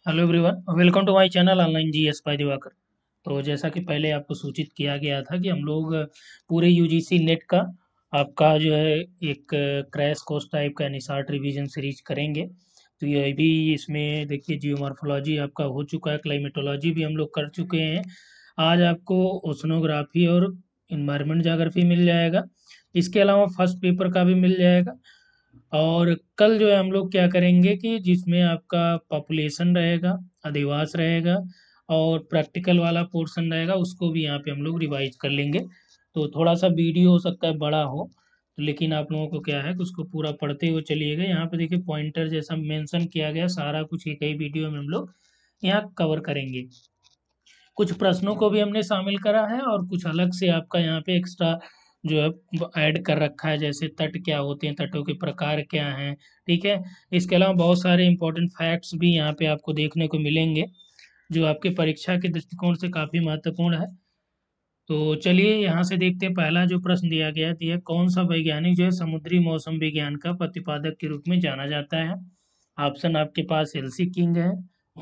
Hello everyone, welcome to my channel online GS by Diwakar. तो जैसा कि पहले आपको सूचित किया गया था कि हम लोग पूरे यूजीसी नेट का आपका जो है एक क्रैश कोर्स टाइप का यानी शॉर्ट रिवीजन सीरीज करेंगे। तो ये भी इसमें देखिए जियोमॉर्फोलॉजी आपका हो चुका है, क्लाइमेटोलॉजी भी हम लोग कर चुके हैं। आज आपको ओशनोग्राफी और इन्वायरमेंट ज्योग्राफी मिल जाएगा। इसके अलावा फर्स्ट पेपर का भी मिल जाएगा। और कल जो है हम लोग क्या करेंगे कि जिसमें आपका पॉपुलेशन रहेगा, अधिवास रहेगा और प्रैक्टिकल वाला पोर्शन रहेगा, उसको भी यहाँ पे हम लोग रिवाइज कर लेंगे। तो थोड़ा सा वीडियो हो सकता है बड़ा हो, तो लेकिन आप लोगों को क्या है कि उसको पूरा पढ़ते हुए चलिएगा। यहाँ पे देखिए पॉइंटर जैसा मेंशन किया गया, सारा कुछ एक ही वीडियो में हम लोग यहाँ कवर करेंगे। कुछ प्रश्नों को भी हमने शामिल करा है और कुछ अलग से आपका यहाँ पे एक्स्ट्रा जो है ऐड कर रखा है, जैसे तट क्या होते हैं, तटों के प्रकार क्या हैं। ठीक है। इसके अलावा बहुत सारे इंपॉर्टेंट फैक्ट्स भी यहाँ पे आपको देखने को मिलेंगे, जो आपके परीक्षा के दृष्टिकोण से काफ़ी महत्वपूर्ण है। तो चलिए यहाँ से देखते हैं। पहला जो प्रश्न दिया गया है, दिया कौन सा वैज्ञानिक जो है समुद्री मौसम विज्ञान का प्रतिपादक के रूप में जाना जाता है। ऑप्शन आपके पास एलसी किंग है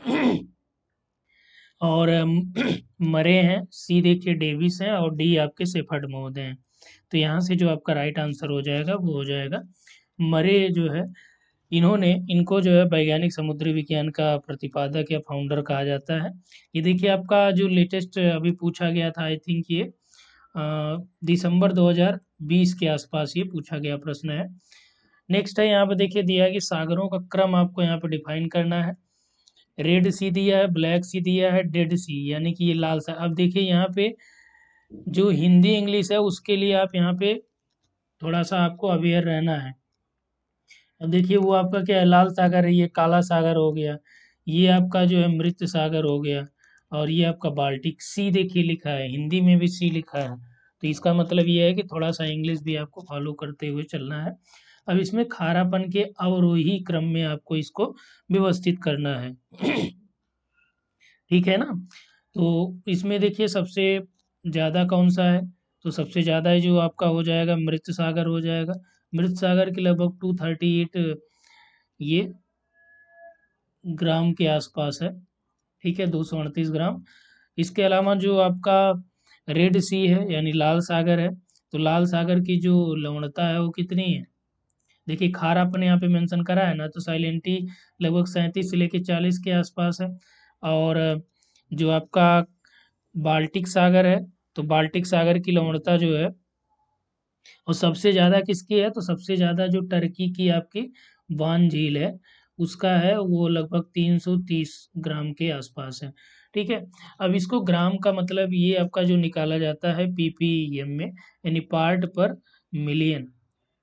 और मरे हैं, सी देखिए डेविस है और डी आपके सेफर्ड महोदय हैं। तो यहाँ से जो आपका राइट आंसर हो जाएगा वो हो जाएगा मरे जो है। इनको जो है वैज्ञानिक समुद्री विज्ञान का प्रतिपादक या फाउंडर कहा जाता है। ये देखिए आपका जो लेटेस्ट अभी पूछा गया था, आई थिंक ये दिसंबर 2020 के आसपास ये पूछा गया प्रश्न है। नेक्स्ट है, यहाँ पे देखिए दिया है कि सागरों का क्रम आपको यहाँ पे डिफाइन करना है। रेड सी दिया है, ब्लैक सी दिया है, डेड सी यानी कि ये लाल सा। अब देखिए यहाँ पे जो हिंदी इंग्लिश है उसके लिए आप यहाँ पे थोड़ा सा आपको अवेयर रहना है। अब देखिए वो आपका क्या है, लाल सागर है, ये काला सागर हो गया, ये आपका जो है मृत सागर हो गया, और ये आपका बाल्टिक सी देखिए लिखा है, हिंदी में भी सी लिखा है। तो इसका मतलब ये है कि थोड़ा सा इंग्लिश भी आपको फॉलो करते हुए चलना है। अब इसमें खारापन के अवरोही क्रम में आपको इसको व्यवस्थित करना है ठीक है ना। तो इसमें देखिए सबसे ज़्यादा कौन सा है, तो सबसे ज़्यादा जो आपका हो जाएगा मृत सागर हो जाएगा। मृत सागर के लगभग 238 ये ग्राम के आसपास है। ठीक है, 238 ग्राम। इसके अलावा जो आपका रेड सी है यानी लाल सागर है, तो लाल सागर की जो लवणता है वो कितनी है। देखिए खारापन यहाँ पे मेंशन करा है ना, तो साइलेंटी लगभग 37 से लेके 40 के आसपास है। और जो आपका बाल्टिक सागर है, तो बाल्टिक सागर की लवणता जो है और सबसे ज़्यादा किसकी है, तो सबसे ज़्यादा जो टर्की की आपकी वान झील है उसका है, वो लगभग 330 ग्राम के आसपास है। ठीक है। अब इसको ग्राम का मतलब ये आपका जो निकाला जाता है पीपीएम में, यानी पार्ट पर मिलियन।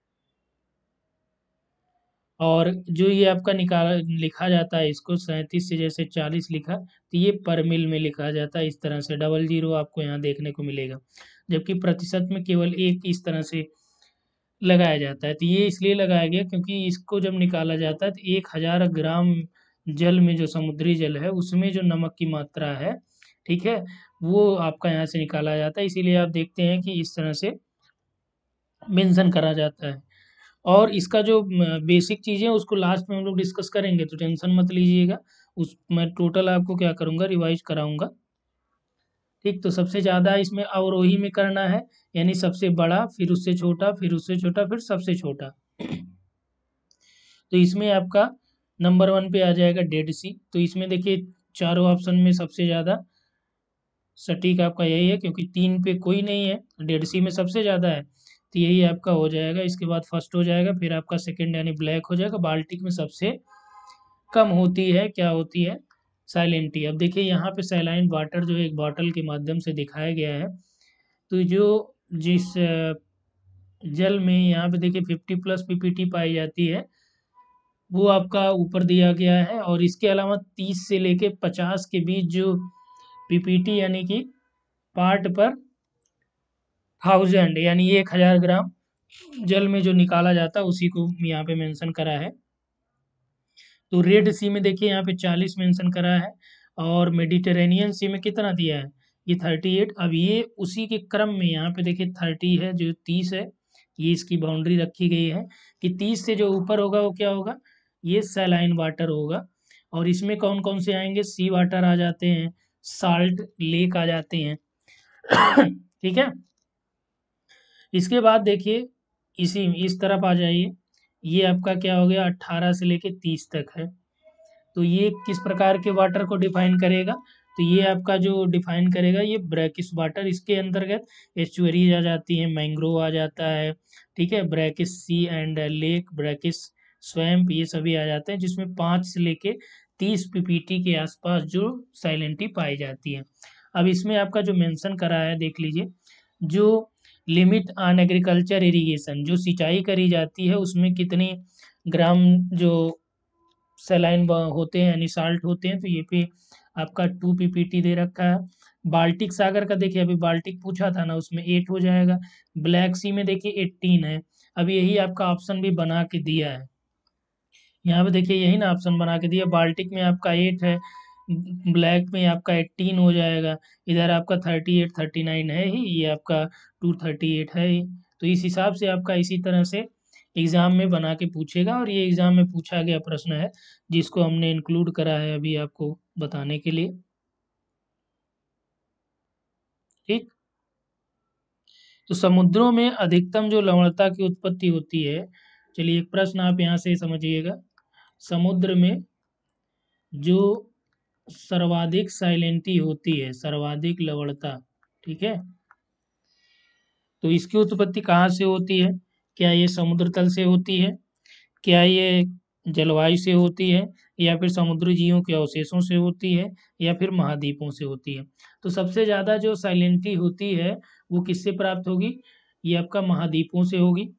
और जो ये आपका निकाला लिखा जाता है इसको 37 से जैसे 40 लिखा, तो ये पर मिल में लिखा जाता है, इस तरह से डबल जीरो आपको यहाँ देखने को मिलेगा। जबकि प्रतिशत में केवल एक इस तरह से लगाया जाता है। तो ये इसलिए लगाया गया क्योंकि इसको जब निकाला जाता है तो 1000 ग्राम जल में, जो समुद्री जल है उसमें जो नमक की मात्रा है, ठीक है, वो आपका यहाँ से निकाला जाता है। इसीलिए आप देखते हैं कि इस तरह से मेंशन करा जाता है। और इसका जो बेसिक चीज़ें हैं उसको लास्ट में हम लोग डिस्कस करेंगे, तो टेंशन मत लीजिएगा। उस मैं टोटल आपको क्या करूँगा, रिवाइज कराऊँगा। ठीक, तो सबसे ज़्यादा इसमें अवरोही में करना है, यानी सबसे बड़ा, फिर उससे छोटा, फिर उससे छोटा, फिर सबसे छोटा। तो इसमें आपका नंबर 1 पे आ जाएगा डेड सी। तो इसमें देखिए चारों ऑप्शन में सबसे ज़्यादा सटीक आपका यही है, क्योंकि 3 पे कोई नहीं है, डेड सी में सबसे ज़्यादा है, तो यही आपका हो जाएगा। इसके बाद फर्स्ट हो जाएगा, फिर आपका सेकंड यानी ब्लैक हो जाएगा। बाल्टिक में सबसे कम होती है, क्या होती है, साइलेंट टी। अब देखिए यहाँ पे सैलाइन वाटर जो एक बॉटल के माध्यम से दिखाया गया है, तो जो जिस जल में यहाँ पे देखिए 50+ पीपीटी पाई जाती है, वो आपका ऊपर दिया गया है। और इसके अलावा 30 से लेके 50 के बीच जो पीपीटी यानी कि पार्ट पर 1000 यानी 1000 ग्राम जल में जो निकाला जाता है उसी को यहाँ पे मेंशन करा है। तो रेड सी में देखिए यहाँ पे 40 मेंशन करा है, और मेडिटेरेनियन सी में कितना दिया है, ये 38। अब ये उसी के क्रम में यहाँ पे देखिए 30 है, जो 30 है, ये इसकी बाउंड्री रखी गई है कि 30 से जो ऊपर होगा वो क्या होगा, ये सैलाइन वाटर होगा। और इसमें कौन कौन से आएंगे, सी वाटर आ जाते हैं, साल्ट लेक आ जाते हैं। ठीक है। इसके बाद देखिए इसी इस तरफ आ जाइए, ये आपका क्या हो गया, 18 से लेके 30 तक है। तो ये किस प्रकार के वाटर को डिफाइन करेगा, तो ये आपका जो डिफाइन करेगा ये ब्रैकिश वाटर, इसके अंतर्गत एस्चुअरीज आ जाती है, मैंग्रोव आ जाता है, ठीक है, brackish sea and lake, brackish swamp, ये सभी आ जाते हैं, जिसमें 5 से लेके 30 पीपीटी के आसपास जो साइलेंटी पाई जाती है। अब इसमें आपका जो मेंशन करा है देख लीजिए, जो लिमिट ऑन एग्रीकल्चर इरिगेशन, जो सिंचाई करी जाती है उसमें कितनी ग्राम जो सेलाइन होते हैं यानी साल्ट होते हैं, तो ये पे आपका 2 पीपीटी दे रखा है। बाल्टिक सागर का देखिए, अभी बाल्टिक पूछा था ना, उसमें 8 हो जाएगा। ब्लैक सी में देखिए 18 है। अब यही आपका ऑप्शन भी बना के दिया है, यहाँ पे देखिए यही ना ऑप्शन बना के दिया, बाल्टिक में आपका 8 है, ब्लैक में आपका 18 हो जाएगा, इधर आपका 38 39 है ही, ये आपका 238 है ही। तो इस हिसाब से आपका इसी तरह से एग्ज़ाम में बना के पूछेगा, और ये एग्ज़ाम में पूछा गया प्रश्न है, जिसको हमने इंक्लूड करा है अभी आपको बताने के लिए। ठीक। तो समुद्रों में अधिकतम जो लवणता की उत्पत्ति होती है, चलिए एक प्रश्न आप यहाँ से समझिएगा, समुद्र में जो सर्वाधिक साइलेंटी होती है, सर्वाधिक लवणता, ठीक है, तो इसकी उत्पत्ति कहाँ से होती है, क्या ये समुद्र तल से होती है, क्या ये जलवायु से होती है, या फिर समुद्री जीवों के अवशेषों से होती है, या फिर महाद्वीपों से होती है। तो सबसे ज़्यादा जो साइलेंटी होती है वो किससे प्राप्त होगी, ये आपका महाद्वीपों से होगी।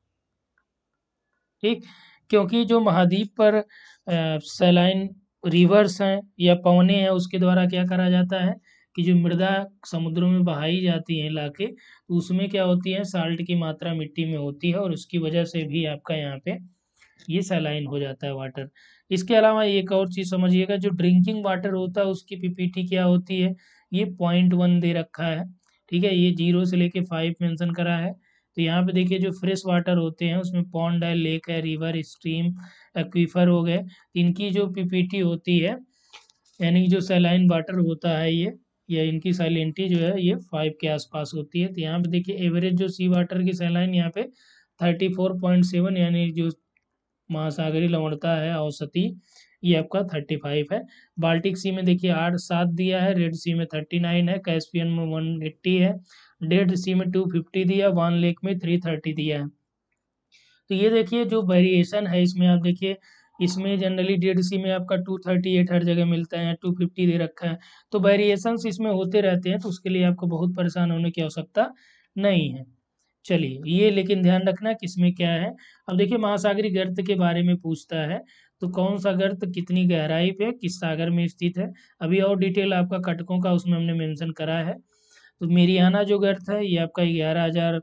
ठीक। क्योंकि जो महाद्वीप पर सैलाइन रिवर्स हैं या पवने हैं, उसके द्वारा क्या करा जाता है कि जो मृदा समुद्रों में बहाई जाती है लाके, तो उसमें क्या होती है, साल्ट की मात्रा मिट्टी में होती है, और उसकी वजह से भी आपका यहाँ पे ये सैलाइन हो जाता है वाटर। इसके अलावा एक और चीज़ समझिएगा, जो ड्रिंकिंग वाटर होता है उसकी पीपीटी क्या होती है, ये 0.1 दे रखा है, ठीक है, ये 0 से लेके 5 मेंशन करा है। तो यहाँ पे देखिए जो फ्रेश वाटर होते हैं उसमें पॉन्ड है, लेक है, रिवर, स्ट्रीम, एक्वीफर हो गए, इनकी जो पीपीटी होती है, यानी कि जो सैलाइन वाटर होता है ये, या इनकी सैलिनिटी जो है ये 5 के आसपास होती है। तो यहाँ पे देखिए एवरेज जो सी वाटर की सैलाइन यहाँ पे 34.7, यानी जो महासागरीय लवणता है औसती, ये आपका 35 है। बाल्टिक सी में देखिए 8 7 दिया है, रेड सी में 39 है, कैस्पियन में 180 है, डेड सी में 250 दिया, वान लेक में 330 दिया है। तो ये देखिए जो वेरिएशन है इसमें, आप देखिए इसमें जनरली डेड सी में आपका 238 हर जगह मिलता है, 250 दे रखा है। तो वेरिएशंस इसमें होते रहते हैं, तो उसके लिए आपको बहुत परेशान होने की आवश्यकता नहीं है। चलिए ये लेकिन ध्यान रखना किसमें क्या है। अब देखिए महासागरीय गर्त के बारे में पूछता है, तो कौन सा गर्त कितनी गहराई पे किस सागर में स्थित है, अभी और डिटेल आपका कटकों का उसमें हमने मेंशन करा है। तो मेरियाना जो गर्त है ये आपका 11,000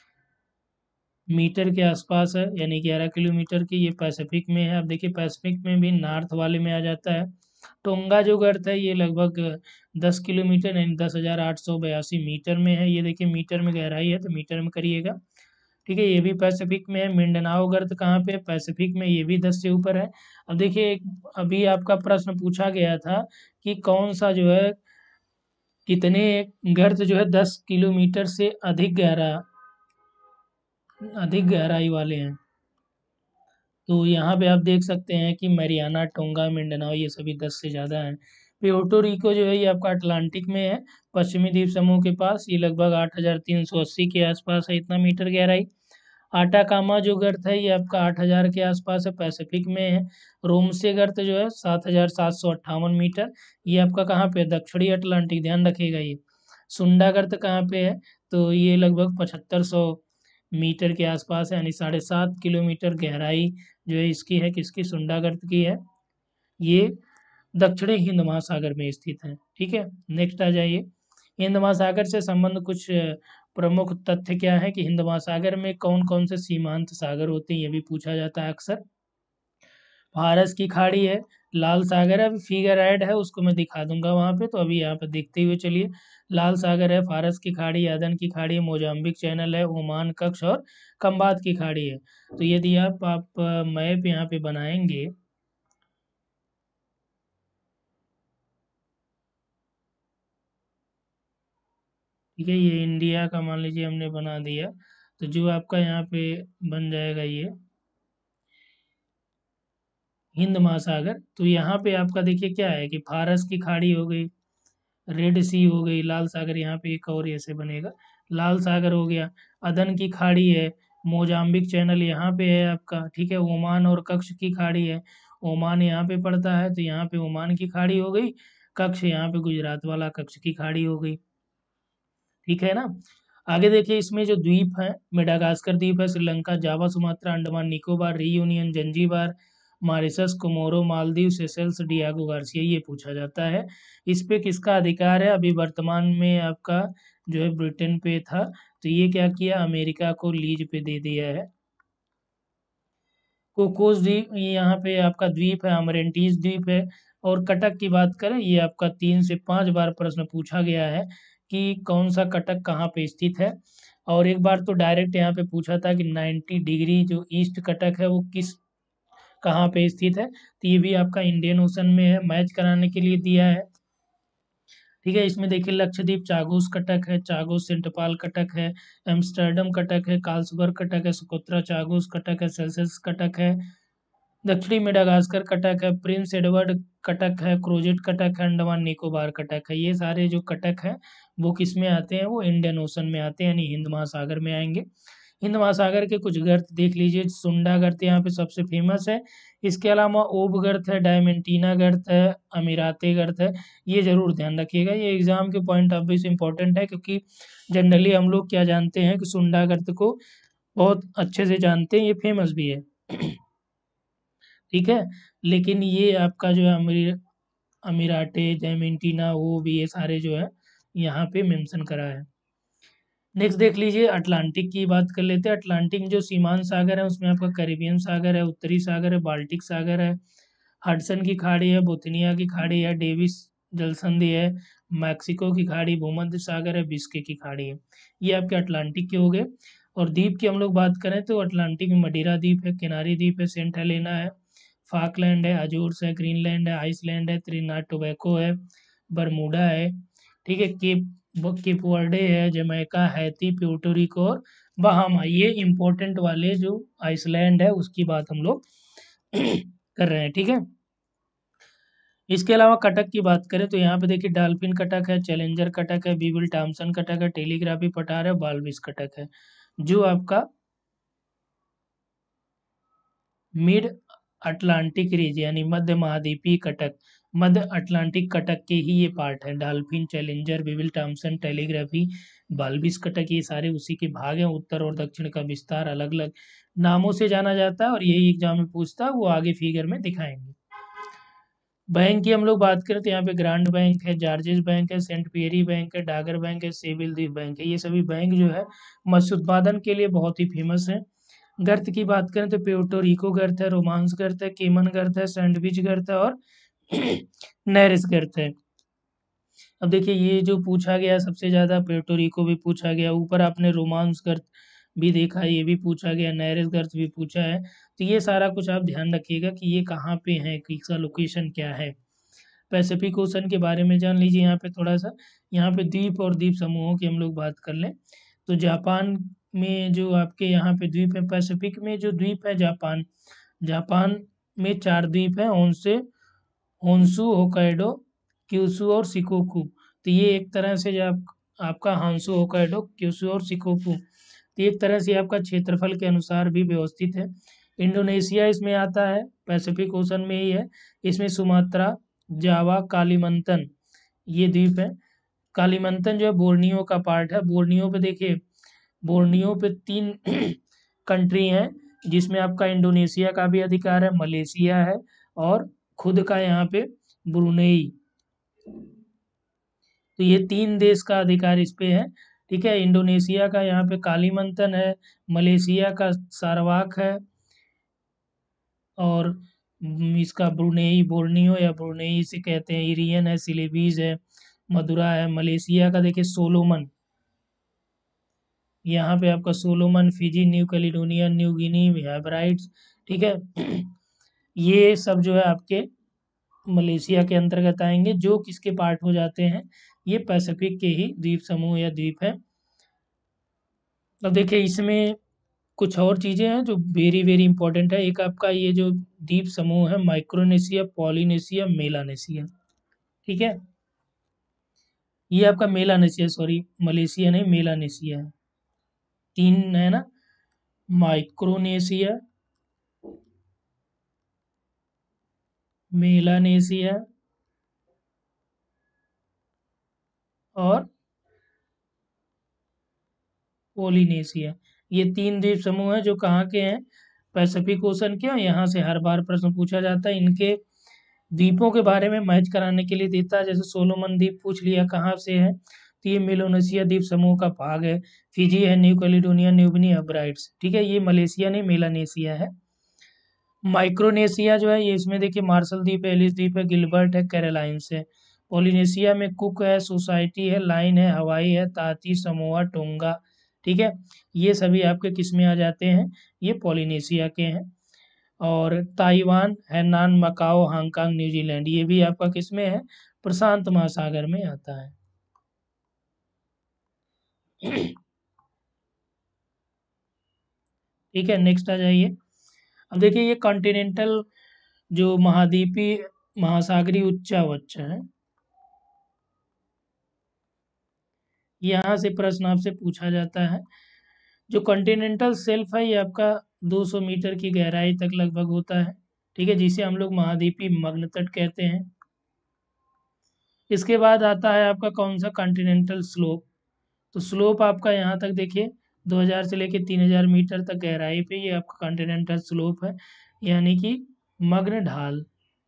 मीटर के आसपास है, यानी 11 किलोमीटर की, ये पैसिफिक में है। अब देखिए पैसिफिक में भी नॉर्थ वाले में आ जाता है। टोंगा जो गर्त है ये लगभग 10 किलोमीटर यानी 10,882 मीटर में है, ये देखिए मीटर में गहराई है तो मीटर में करिएगा, ठीक है, ये भी पैसिफिक में है। मिंडनाओ गर्त कहाँ पे है, पैसिफिक में, ये भी 10 से ऊपर है। अब देखिए अभी आपका प्रश्न पूछा गया था कि कौन सा जो है, कितने गर्त जो है 10 किलोमीटर से अधिक गहराई वाले हैं। तो यहाँ पे आप देख सकते हैं कि मैरियाना, टोंगा, मिंडनाओ ये सभी 10 से ज़्यादा हैं। प्यूर्टो रिको जो है ये आपका अटलांटिक में है, पश्चिमी द्वीप समूह के पास, ये लगभग 8,380 के आसपास है, इतना मीटर गहराई। आटाकामा जो गर्त है ये आपका 8,000 के आसपास है, पैसिफिक में है। रोमसे गर्त जो है 7,758 मीटर, ये आपका कहाँ पे है? दक्षिणी अटलांटिक, ध्यान रखिएगा ये। सुंडा गर्त कहाँ पे है, तो ये लगभग 7,500 मीटर के आसपास है, यानी 7.5 किलोमीटर गहराई जो है इसकी है, किसकी, सुंडा गर्त की है। ये दक्षिणी हिंद महासागर में स्थित है, ठीक है। नेक्स्ट आ जाइए, हिंद महासागर से संबंध कुछ प्रमुख तथ्य क्या है कि हिंद महासागर में कौन कौन से सीमांत सागर होते हैं, ये भी पूछा जाता है अक्सर। फारस की खाड़ी है, लाल सागर है, अभी फिगर ऐड है उसको मैं दिखा दूंगा वहाँ पे, तो अभी यहाँ पे देखते हुए चलिए। लाल सागर है, फारस की खाड़ी, अदन की खाड़ी है, मोजाम्बिक चैनल है, ओमान कक्ष और खंबात की खाड़ी है। तो यदि आप मैप यहाँ पे बनाएंगे, ठीक है, ये इंडिया का मान लीजिए हमने बना दिया, तो जो आपका यहाँ पे बन जाएगा ये हिंद महासागर। तो यहाँ पे आपका देखिए क्या है कि फारस की खाड़ी हो गई, रेड सी हो गई, लाल सागर यहाँ पे एक और ऐसे बनेगा, लाल सागर हो गया, अदन की खाड़ी है, मोजाम्बिक चैनल यहाँ पे है आपका, ठीक है, ओमान और कक्ष की खाड़ी है, ओमान यहाँ पे पड़ता है, तो यहाँ पे ओमान की खाड़ी हो गई, कक्ष यहाँ पे गुजरात वाला कक्ष की खाड़ी हो गई, ठीक है ना। आगे देखिए इसमें जो द्वीप है, मेडागास्कर द्वीप है, Sri Lanka, Java, Sumatra, Andaman Nicobar, Reunion, Zanzibar, Mauritius, Comoro, Maldives, Seychelles, Diego Garcia, ये पूछा जाता है। इस पे किसका अधिकार है? अभी वर्तमान में आपका जो है ब्रिटेन पे था, तो ये क्या किया, अमेरिका को लीज पे दे दिया है। कोकोस द्वीप, ये यहाँ पे आपका द्वीप है, अमरेंटीज द्वीप है। और कटक की बात करें, ये आपका 3 से 5 बार प्रश्न पूछा गया है कि कौन सा कटक कहाँ पे स्थित है। और एक बार तो डायरेक्ट यहाँ पे पूछा था कि 90 डिग्री जो ईस्ट कटक है वो किस कहाँ पे स्थित है, तो ये भी आपका इंडियन ओशन में है, मैच कराने के लिए दिया है। ठीक है, इसमें देखिए लक्षद्वीप चागोस कटक है, चागोस सेंट पाल कटक है, एम्स्टर्डम कटक है, कार्लसबर्ग कटक है, सोकोत्रा चागोस कटक है, सेल्सियस कटक है, दक्षिणी मेडागास्कर कटक है, प्रिंस एडवर्ड कटक है, क्रोजेट कटक है, अंडमान निकोबार कटक है। ये सारे जो कटक है वो किस में आते हैं, वो इंडियन ओशन में आते हैं, यानी हिंद महासागर में आएंगे। हिंद महासागर के कुछ गर्त देख लीजिए, सुंडा गर्त यहाँ पे सबसे फेमस है। इसके अलावा ओब गर्त है, डायमेंटीना गर्त है, अमीराते गर्त है। ये जरूर ध्यान रखिएगा, ये एग्जाम के पॉइंट ऑफ व्यू से इंपॉर्टेंट है, क्योंकि जनरली हम लोग क्या जानते हैं कि सुंडा गर्त को बहुत अच्छे से जानते हैं, ये फेमस भी है। ठीक है, लेकिन ये आपका जो है अमीराटे, डायमेंटीना, वो भी ये सारे जो है यहाँ पे मेंशन करा है। नेक्स्ट देख लीजिए, अटलांटिक की बात कर लेते हैं। अटलांटिक जो सीमांत सागर है उसमें आपका कैरिबियन सागर है, उत्तरी सागर है, बाल्टिक सागर है, हडसन की खाड़ी है, बोथनिया की खाड़ी है, डेविस जलसंधि है, मैक्सिको की खाड़ी, भूमध्य सागर है, बिस्के की खाड़ी है। ये आपके अटलांटिक के हो गए। और द्वीप की हम लोग बात करें तो अटलांटिक में मदिरा द्वीप है, किनारी द्वीप है, सेंट हेलेना है, फाकलैंड है, अजोर्स है, ग्रीनलैंड है, आइसलैंड है, त्रिनाड टोबैको है, बरमूडा है, ठीक है, केप वर्डे है, जमैका, हैती, प्यूर्टोरिको और बहामा। ये इंपॉर्टेंट वाले जो आइसलैंड है उसकी बात हम लोग कर रहे हैं, ठीक है। इसके अलावा कटक की बात करें तो यहाँ पे देखिए डॉल्फिन कटक है, चैलेंजर कटक है, बीबिल टॉमसन कटक है, टेलीग्राफी पठार है, बालबिस कटक है। जो आपका मिड अटलांटिक रीजन यानी मध्य महाद्वीपीय कटक, मध्य अटलांटिक कटक के ही ये पार्ट है। Dolphin, Challenger, Wyville Thomson, telegraphy, Walvis कटक, ये सारे उसी के भाग हैं। उत्तर और दक्षिण का विस्तार अलग अलग नामों से जाना जाता है, और यही एग्जाम में पूछता है, वो आगे फिगर में दिखाएंगे। बैंक की हम लोग बात करें तो यहाँ पे ग्रांड बैंक है, जॉर्जेस बैंक है, सेंट पियरी बैंक है, डागर बैंक है, सेविल द्वीप बैंक है। ये सभी बैंक जो है मत्स्य उत्पादन के लिए बहुत ही फेमस है। गर्त की बात करें तो प्यूर्टो रिको गर्त है, रोमांस गर्त है, केमन गर्त है, सैंडविच गर्त है और नेरिस गर्त है। अब देखिए ये जो पूछा गया सबसे ज्यादा प्यूर्टो रिको भी पूछा गया, ऊपर आपने रोमांस गर्त भी देखा है, ये भी पूछा गया, नेरिस गर्त भी पूछा है। तो ये सारा कुछ आप ध्यान रखिएगा कि ये कहाँ पे है, कि इसका लोकेशन क्या है। पैसिफिक ओशन के बारे में जान लीजिए यहाँ पे थोड़ा सा। यहाँ पे द्वीप और द्वीप समूहों की हम लोग बात कर लें तो जापान में जो आपके यहाँ पे द्वीप है, पैसिफिक में जो द्वीप है जापान, जापान में 4 द्वीप हैं, ओनसे, होन्सु, होकाइडो, क्यूशु और शिकोकू। तो ये एक तरह से जो आपका हांसू, होकाइडो, क्यूशु और शिकोकू, तो एक तरह से आपका क्षेत्रफल के अनुसार भी व्यवस्थित है। इंडोनेशिया इसमें आता है, पैसिफिक ओशन में ही है। इसमें सुमात्रा, जावा, कालीमंतन, ये द्वीप है। कालीमंतन जो है बोर्नियो का पार्ट है। बोर्नियो पे देखिए, बोर्नियो पे 3 कंट्री हैं, जिसमें आपका इंडोनेशिया का भी अधिकार है, मलेशिया है और खुद का यहाँ पे ब्रुनेई। तो ये 3 देश का अधिकार इस पे है, ठीक है। इंडोनेशिया का यहाँ पे कालीमंतन है, मलेशिया का सारवाक है, और इसका ब्रुनेई, बोर्नियो या ब्रुनेई से कहते हैं, इरियन है, सिलेबीज है, मदुरा है। मलेशिया का देखिए सोलोमन, यहाँ पे आपका Solomon, Fiji, New Caledonia, New Guinea, Hebrides, ठीक है। ये सब जो है आपके मलेशिया के अंतर्गत आएंगे, जो किसके पार्ट हो जाते हैं, ये पैसिफिक के ही द्वीप समूह या द्वीप है। अब देखिए इसमें कुछ और चीज़ें हैं जो वेरी वेरी इंपॉर्टेंट है। एक आपका ये जो द्वीप समूह है, माइक्रोनेशिया, पॉलिनेशिया, मेलानेशिया, ठीक है। ये आपका मेलानेशिया, सॉरी मलेशिया नहीं, मेलानेशिया है। तीन है ना, माइक्रोनेशिया, मेलानेशिया और पोलिनेशिया। ये तीन द्वीप समूह हैं जो कहाँ के हैं, पैसिफिक ओशन के। यहाँ से हर बार प्रश्न पूछा जाता है, इनके द्वीपों के बारे में मैच कराने के लिए देता है। जैसे सोलोमन द्वीप पूछ लिया कहाँ से है, तो ये मेलानेशिया द्वीप समूह का भाग है। फिजी है, न्यू कैलिडोनिया, न्यूगिनी, हेब्राइड्स, ठीक है। ये मलेशिया नहीं, मेलानेशिया है। माइक्रोनेशिया जो है ये, इसमें देखिए मार्शल द्वीप है, एलिस द्वीप है, गिलबर्ट है, कैरोलाइंस है। पोलिनेशिया में कुक है, सोसाइटी है, लाइन है, हवाई है, ताती, समोआ, टोंगा, ठीक है। ये सभी आपके किस में आ जाते हैं, ये पोलिनेशिया के हैं। और Taiwan, Hainan, Macau, Hong Kong, New Zealand, ये भी आपका किस में है, प्रशांत महासागर में आता है। ठीक है, नेक्स्ट आ जाइए। अब देखिए ये कॉन्टिनेंटल जो महाद्वीपीय महासागरीय उच्चावच है, यहाँ से प्रश्न आपसे पूछा जाता है। जो कॉन्टिनेंटल शेल्फ है ये आपका 200 मीटर की गहराई तक लगभग होता है, ठीक है, जिसे हम लोग महाद्वीपीय मग्न तट कहते हैं। इसके बाद आता है आपका कौन सा, कॉन्टिनेंटल स्लोप। तो स्लोप आपका यहाँ तक देखिए 2000 से लेके 3000 मीटर तक गहराई पे ये आपका कॉन्टिनेंटल स्लोप है, यानी कि मग्न ढाल।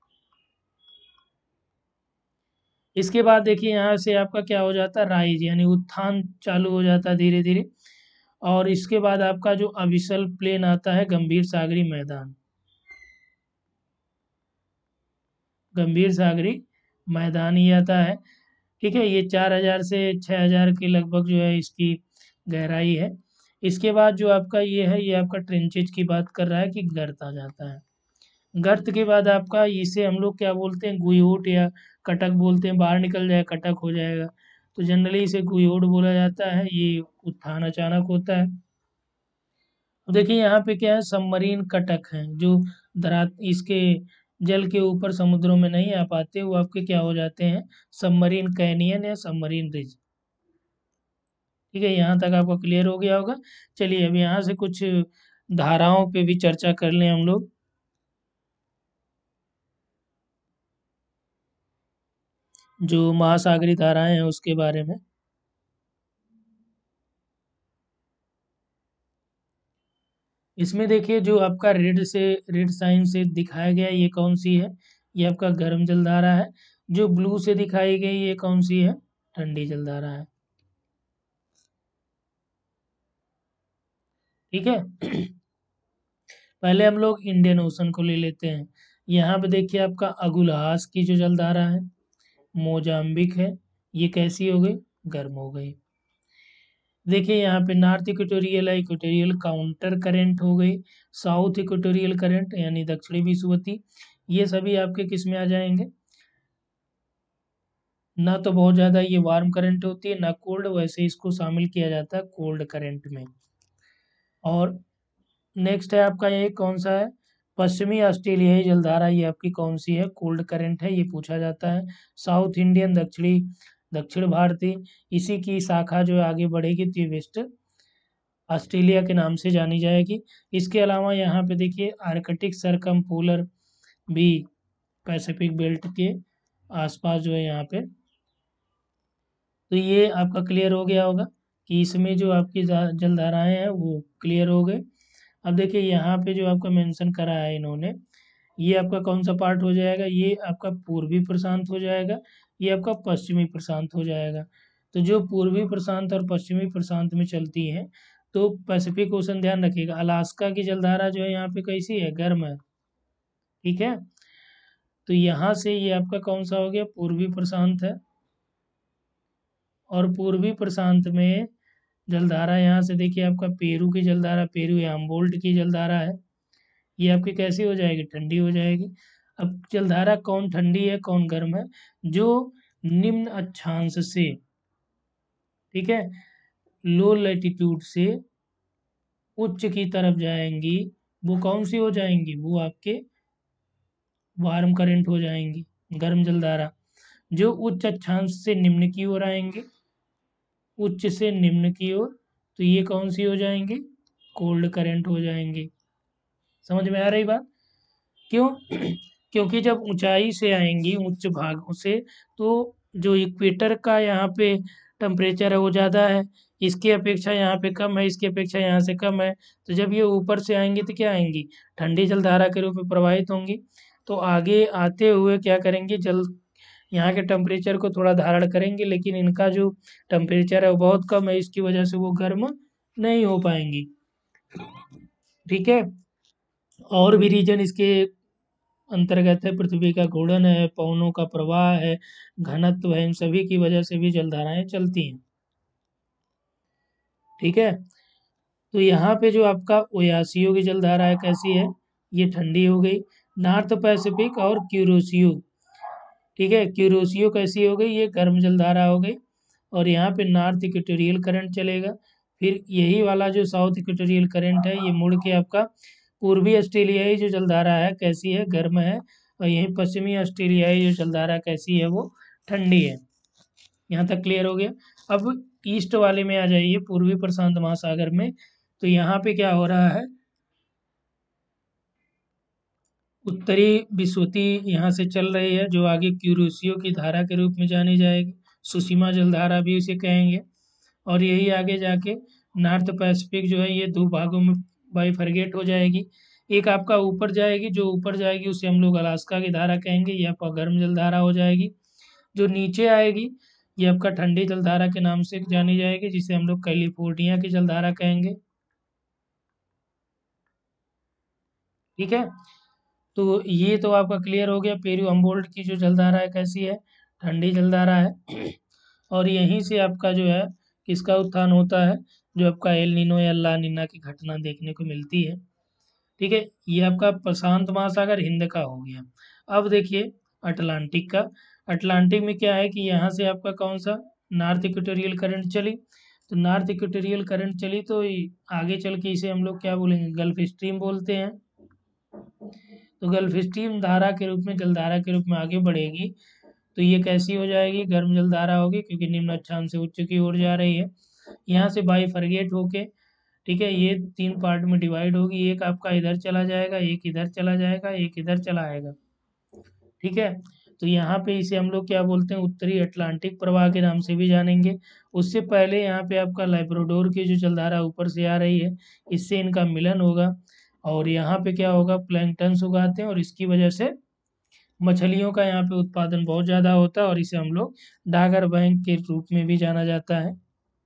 इसके बाद देखिए यहाँ से आपका क्या हो जाता है, राइज यानी उत्थान चालू हो जाता है धीरे धीरे। और इसके बाद आपका जो अबिसल प्लेन आता है, गंभीर सागरी मैदान, गंभीर सागरी मैदान ही आता है, ठीक है। ये 4000 से 6000 के लगभग जो है इसकी गहराई है। इसके बाद जो आपका ये है, ये आपका ट्रेंचेज की बात कर रहा है कि गर्त आ जाता है। गर्त के बाद आपका इसे हम लोग क्या बोलते हैं, गुयोट या कटक बोलते हैं, बाहर निकल जाए कटक हो जाएगा, तो जनरली इसे गुयोट बोला जाता है। ये उत्थान अचानक होता है। अब देखिए यहाँ पे क्या है, सबमरीन कटक हैं जो धरा इसके जल के ऊपर समुद्रों में नहीं आ पाते, वो आपके क्या हो जाते हैं, सबमरीन कैनियन या सबमरीन रिज, ठीक है। यहाँ तक आपको क्लियर हो गया होगा। चलिए अब यहाँ से कुछ धाराओं पे भी चर्चा कर लें हम लोग, जो महासागरीय धाराएं हैं उसके बारे में। इसमें देखिए जो आपका रेड साइन से दिखाया गया ये कौन सी है, ये आपका गर्म जलधारा है। जो ब्लू से दिखाई गई ये कौन सी है, ठंडी जलधारा है, ठीक है। पहले हम लोग इंडियन ओशन को ले लेते हैं। यहाँ पे देखिए आपका अगुलहास की जो जलधारा है, मोजाम्बिक है, ये कैसी हो गई, गर्म हो गई। देखिए यहाँ पे नॉर्थ इक्वेटोरियल है, इक्वेटोरियल काउंटर करंट हो गई। साउथ इक्वेटोरियल करंट यानी दक्षिणी विषुवती, ये सभी आपके किस में आ जाएंगे, ना तो बहुत ज़्यादा ये वार्म करंट होती है ना कोल्ड, वैसे इसको शामिल किया जाता है कोल्ड करंट में। और नेक्स्ट है आपका ये कौन सा है, पश्चिमी ऑस्ट्रेलियाई जलधारा, ये आपकी कौन सी है, कोल्ड करंट है, ये पूछा जाता है। साउथ इंडियन, दक्षिण भारतीय, इसी की शाखा जो आगे बढ़ेगी तो ये वेस्ट ऑस्ट्रेलिया के नाम से जानी जाएगी। इसके अलावा यहाँ पे देखिए आर्कटिक सरकम पोलर भी पैसिफिक बेल्ट के आसपास जो है यहाँ पे, तो ये आपका क्लियर हो गया होगा कि इसमें जो आपकी जलधाराएं हैं वो क्लियर हो गए। अब देखिए यहाँ पे जो आपका मेंशन करा है इन्होंने, ये आपका कौन सा पार्ट हो जाएगा, ये आपका पूर्वी प्रशांत हो जाएगा, ये आपका पश्चिमी प्रशांत हो जाएगा। तो जो पूर्वी प्रशांत और पश्चिमी प्रशांत में चलती हैं, तो पैसिफिक ओशन ध्यान रखिएगा, अलास्का की जलधारा जो है यहाँ पे कैसी है, गर्म है, ठीक है। तो यहाँ से ये आपका कौन सा हो गया, पूर्वी प्रशांत है। और पूर्वी प्रशांत में जलधारा यहाँ से देखिए आपका पेरू की जलधारा, पेरू या अम्बोल्ट की जलधारा है, ये आपकी कैसी हो जाएगी, ठंडी हो जाएगी। अब जलधारा कौन ठंडी है कौन गर्म है? जो निम्न अक्षांश से, ठीक है, लो लैटिट्यूड से उच्च की तरफ जाएंगी, वो कौन सी हो जाएंगी? वो आपके वार्म करंट हो जाएंगी, गर्म जलधारा। जो उच्च अक्षांश से निम्न की ओर आएंगे, उच्च से निम्न की ओर, तो ये कौन सी हो जाएंगी? कोल्ड करंट हो जाएंगी। समझ में आ रही बात? क्यों? क्योंकि जब ऊंचाई से आएंगी, उच्च भागों से, तो जो इक्वेटर का यहाँ पे टेम्परेचर है वो ज़्यादा है, इसकी अपेक्षा यहाँ पे कम है, इसकी अपेक्षा यहाँ से कम है। तो जब ये ऊपर से आएंगी तो क्या आएंगी? ठंडी जलधारा के रूप में प्रवाहित होंगी। तो आगे आते हुए क्या करेंगे? जल यहाँ के टेम्परेचर को थोड़ा धारण करेंगे, लेकिन इनका जो टेम्परेचर है वो बहुत कम है, इसकी वजह से वो गर्म नहीं हो पाएंगी। ठीक है। और भी रीजन इसके अंतर्गत है, पृथ्वी का घूर्णन है, पवनों का प्रवाह है, घनत्व है, इन सभी की वजह से भी जलधाराएं चलती हैं। ठीक है। तो यहाँ पे जो आपका ओयासियो की जलधारा है कैसी है? ये ठंडी हो गई। नॉर्थ पैसिफिक और क्यूरोसियो, ठीक है, क्यूरोसियो कैसी हो गई? ये गर्म जलधारा हो गई। और यहाँ पे नॉर्थ इक्वेटोरियल करंट चलेगा। फिर यही वाला जो साउथ इक्वेटोरियल करंट है, ये मुड़ के आपका पूर्वी ऑस्ट्रेलियाई जो जलधारा है कैसी है? गर्म है। और यही पश्चिमी ऑस्ट्रेलियाई जो जलधारा कैसी है? वो ठंडी है। यहाँ तक क्लियर हो गया? अब ईस्ट वाले में आ जाइए, पूर्वी प्रशांत महासागर में। तो यहाँ पे क्या हो रहा है? उत्तरी विस्वती यहाँ से चल रही है, जो आगे क्यूरोसियो की धारा के रूप में जानी जाएगी। सुसीमा जलधारा भी इसे कहेंगे। और यही आगे जाके नॉर्थ पैसिफिक जो है, ये दो भागों में बाइफरगेट हो जाएगी। एक आपका ऊपर जाएगी, जो ऊपर जाएगी उसे हम लोग अलास्का की धारा कहेंगे, ये आपका गर्म जलधारा हो जाएगी। जो नीचे आएगी ये आपका ठंडी जलधारा के नाम से जानी जाएगी, जिसे हम लोग कैलिफोर्निया की जलधारा कहेंगे। ठीक है। तो ये तो आपका क्लियर हो गया। पेरू हम्बोल्ट की जो जलधारा है कैसी है? ठंडी जलधारा है। और यहीं से आपका जो है किसका उत्थान होता है? जो आपका एल नीनो या ला नीना की घटना देखने को मिलती है। ठीक है। ये आपका प्रशांत महासागर हिंद का हो गया। अब देखिए अटलांटिक का। अटलांटिक में क्या है कि यहाँ से आपका कौन सा? नॉर्थ इक्वेटोरियल करंट चली। तो नॉर्थ इक्वेटोरियल करंट चली तो आगे चल के इसे हम लोग क्या बोलेंगे? गल्फ स्ट्रीम बोलते हैं। तो गल्फ स्ट्रीम धारा के रूप में, जलधारा के रूप में आगे बढ़ेगी। तो ये कैसी हो जाएगी? गर्म जलधारा होगी, क्योंकि निम्न अक्षांश से उच्च की ओर जा रही है। यहाँ से बाइफरगेट होके, ठीक है, ये तीन पार्ट में डिवाइड होगी। एक आपका इधर चला जाएगा, एक इधर चला जाएगा, एक इधर चला आएगा। ठीक है। तो यहाँ पे इसे हम लोग क्या बोलते हैं? उत्तरी अटलांटिक प्रवाह के नाम से भी जानेंगे। उससे पहले यहाँ पे आपका लैब्राडोर की जो जलधारा ऊपर से आ रही है, इससे इनका मिलन होगा। और यहाँ पे क्या होगा? प्लैंक्टन्स उगाते हैं, और इसकी वजह से मछलियों का यहाँ पे उत्पादन बहुत ज़्यादा होता है, और इसे हम लोग डागर बैंक के रूप में भी जाना जाता है।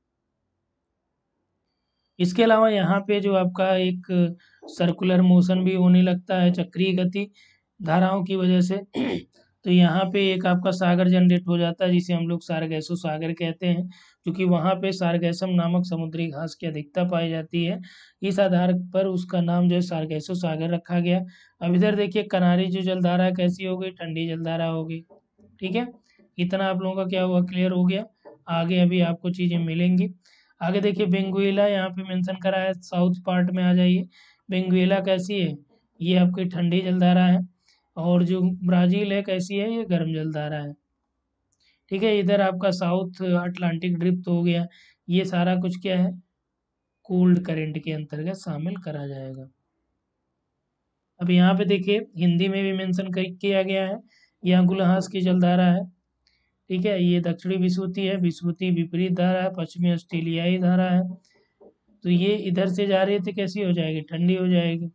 इसके अलावा यहाँ पे जो आपका एक सर्कुलर मोशन भी होने लगता है, चक्रीय गति धाराओं की वजह से। तो यहाँ पे एक आपका सागर जनरेट हो जाता है, जिसे हम लोग सारगैसो सागर कहते हैं, क्योंकि वहाँ पे सारगैसम नामक समुद्री घास की अधिकता पाई जाती है। इस आधार पर उसका नाम जो है सारगैसो सागर रखा गया। अब इधर देखिए कनारी जो जलधारा कैसी हो गई? ठंडी जलधारा हो गई। ठीक है। इतना आप लोगों का क्या हुआ? क्लियर हो गया। आगे अभी आपको चीज़ें मिलेंगी। आगे देखिए बेंगुएला यहाँ पे मेंशन करा है, साउथ पार्ट में आ जाइए। बेंगुएला कैसी है? ये आपकी ठंडी जलधारा है। और जो ब्राज़ील है कैसी है? ये गर्म जलधारा है। ठीक है। इधर आपका साउथ अटलांटिक ड्रिफ्ट हो गया। ये सारा कुछ क्या है? कोल्ड करंट के अंतर्गत शामिल करा जाएगा। अब यहाँ पे देखिए हिंदी में भी मेंशन किया गया है। यहाँ गुलहास की जलधारा है। ठीक है। ये दक्षिणी विस्वती है, विस्वती विपरीत धारा है, पश्चिमी ऑस्ट्रेलियाई धारा है। तो ये इधर से जा रही है तो कैसी हो जाएगी? ठंडी हो जाएगी।